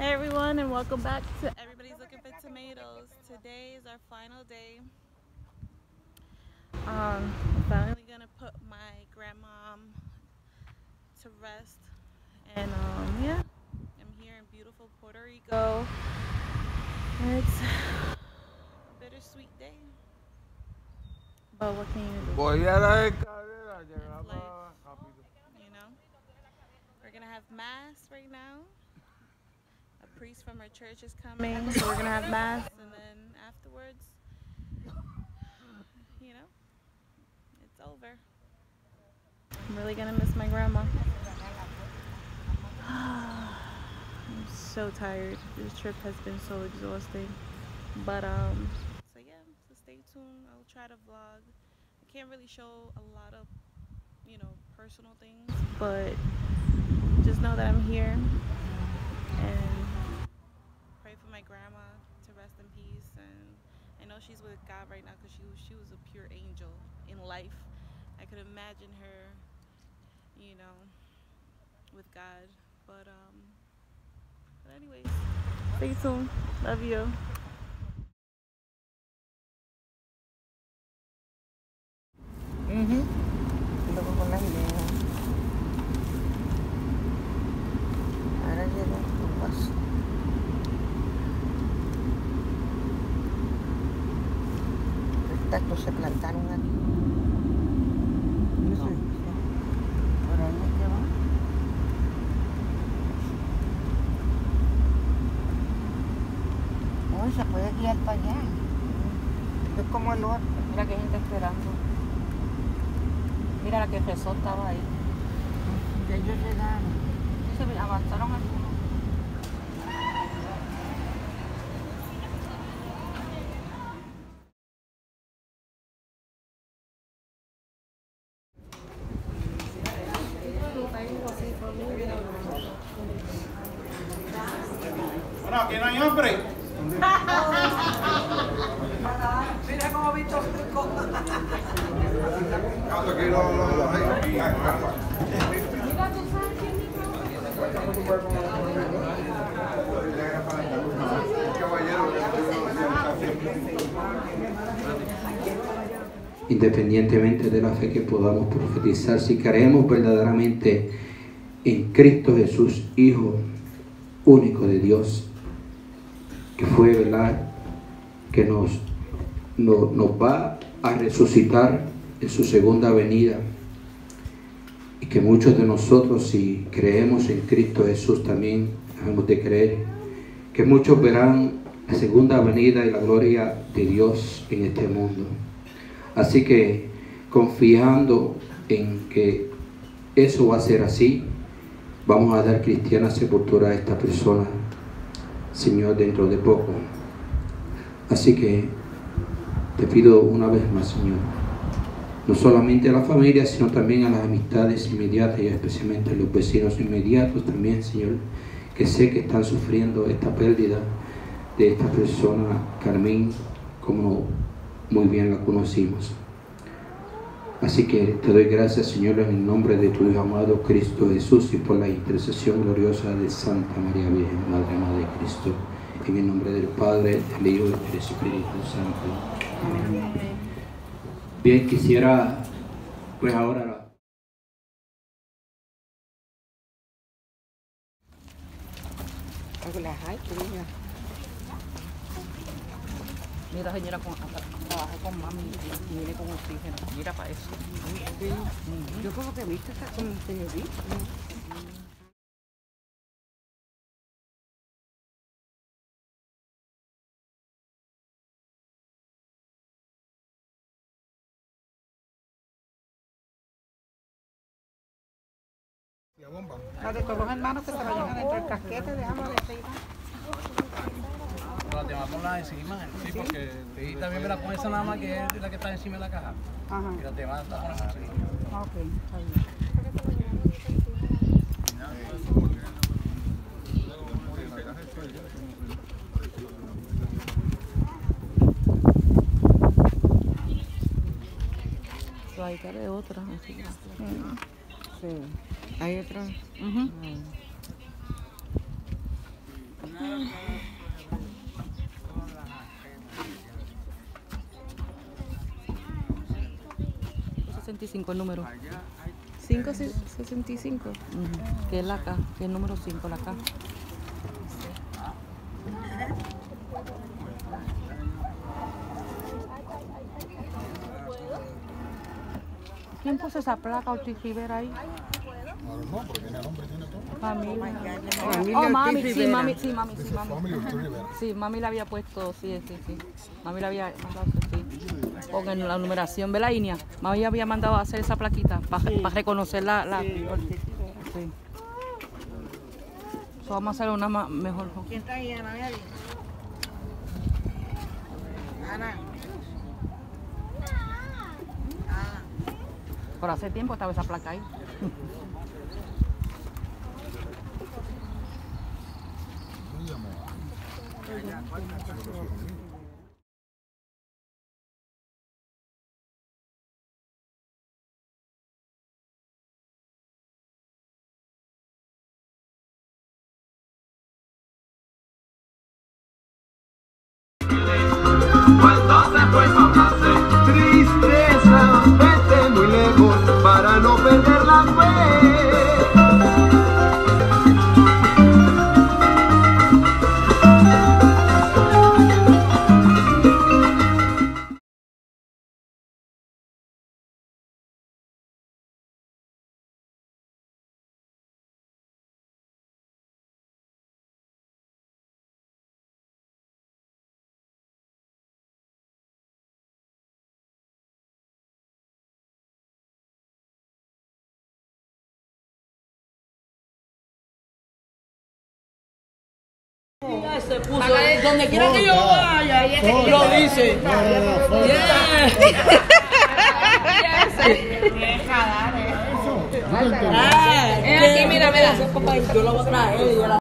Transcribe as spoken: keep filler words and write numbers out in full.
Hey everyone, and welcome back to Everybody's Looking for Tomatoes. Today is our final day. Um, I'm finally gonna put my grandmom to rest, and um, yeah, I'm here in beautiful Puerto Rico. And it's a bittersweet day, but what can you do? Voy a la escalera, That's llegaba life, rápido. you know. We're gonna have mass right now. A priest from our church is coming, so we're gonna have mass, and then afterwards, you know, it's over. I'm really gonna miss my grandma. I'm so tired. This trip has been so exhausting. But um, so yeah, so stay tuned. I'll try to vlog. I can't really show a lot of, you know, personal things, but just know that I'm here and pray for my grandma to rest in peace. And I know she's with God right now because she was she was a pure angel in life. I could imagine her, you know, with God. But um, but anyways, stay tuned. Love you. Mhm. Luego con las ideas. Ahora llega un paso. Estos se plantaron aquí. No. Por ahí es que va. Uy, se puede guiar para allá. Es como el otro. Mira que gente esperando. Mira la que rezó estaba ahí. Ya ellos llegaron. Sí, se avanzaron algunos. Bueno, aquí no hay hambre. Mira cómo visto rico. Aquí lo, lo, lo, Independientemente de la fe que podamos profetizar, si creemos verdaderamente en Cristo Jesús, Hijo único de Dios, que fue, ¿verdad?, que nos, no, nos va a resucitar en su segunda venida, y que muchos de nosotros, si creemos en Cristo Jesús, también hemos de creer que muchos verán la segunda venida y la gloria de Dios en este mundo. Así que, confiando en que eso va a ser así, vamos a dar cristiana sepultura a esta persona, Señor, dentro de poco. Así que te pido una vez más, Señor, no solamente a la familia, sino también a las amistades inmediatas y especialmente a los vecinos inmediatos también, Señor, que sé que están sufriendo esta pérdida de esta persona, Carmen, como muy bien la conocimos. Así que te doy gracias, Señor, en el nombre de tu Hijo amado Cristo Jesús y por la intercesión gloriosa de Santa María Virgen, Madre Madre de Cristo, en el nombre del Padre, del Hijo y del Espíritu Santo. Amén. Bien, quisiera pues ahora... Las hay, querida. Mira, señora, con, trabaja con mami y viene con oxígeno. Mira para eso. Sí. Yo por lo que viste está con televisor. La de todos los hermanos que se vayan adentro del casquete, déjalo de arriba. La te va a poner encima, sí, porque sí, también me la pones esa nada más que es la que está encima de la caja. Ajá. Y la te va a poner así. Ok, está bien. So, ahí cabe otra, así que... Sí. Hay otra. Uh-huh. sesenta y cinco el número. cinco sesenta y cinco. Ujú. Que es la K, que es el número cinco, la K. ¿Quién puso esa placa Ortiz Rivera ahí? No, porque tiene nombre, tiene todo. Familia. Familia Oh, mami, Ortiz sí, Rivera. mami, sí, mami, sí, mami. Familia Ortiz Rivera. Sí, mami le había puesto, sí, sí, sí. Mami le había mandado, sí. Pongan la numeración, ¿ve la línea? Mami había mandado a hacer esa plaquita para reconocer la... la... Sí, Ortiz Rivera. Sí. So, vamos a hacer una ma- mejor. ¿Quién está ahí, Ana? Mira ahí. Ana. Ah. Por hace tiempo estaba esa placa ahí. Cuando se fue Pablo, tristeza, vete muy lejos para no perder la fe. Donde quiera que yo vaya, lo dice. Aquí, mira, mira. Yo lo voy a traer.